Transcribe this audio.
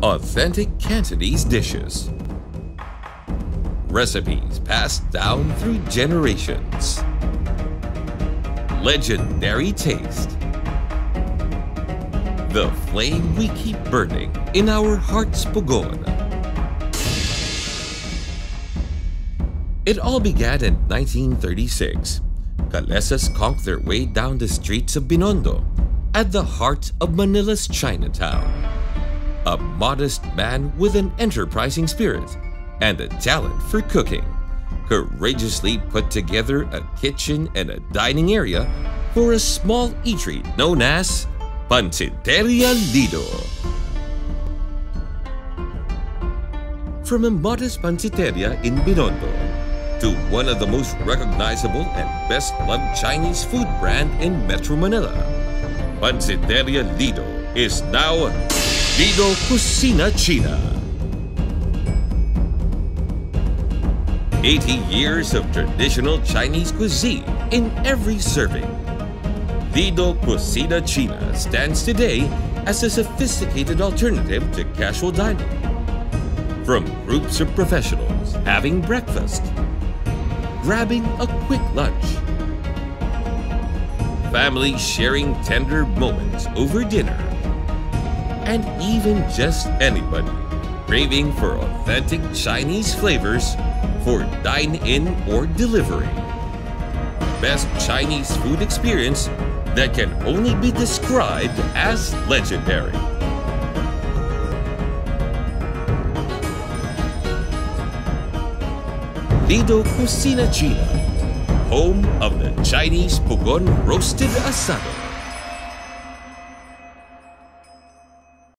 Authentic Cantonese dishes. Recipes passed down through generations. Legendary taste. The flame we keep burning in our heart's pugon. It all began in 1936. Kalesas conked their way down the streets of Binondo, at the heart of Manila's Chinatown. A modest man with an enterprising spirit and a talent for cooking, courageously put together a kitchen and a dining area for a small eatery known as Panciteria Lido. From a modest panciteria in Binondo to one of the most recognizable and best-loved Chinese food brand in Metro Manila, Panciteria Lido is now Lido Cocina Tsina. 80 years of traditional Chinese cuisine in every serving. Lido Cocina Tsina stands today as a sophisticated alternative to casual dining. From groups of professionals having breakfast, grabbing a quick lunch, families sharing tender moments over dinner, and even just anybody craving for authentic Chinese flavors for dine-in or delivery. Best Chinese food experience that can only be described as legendary. Lido Cocina Tsina, home of the Chinese pugon roasted asado.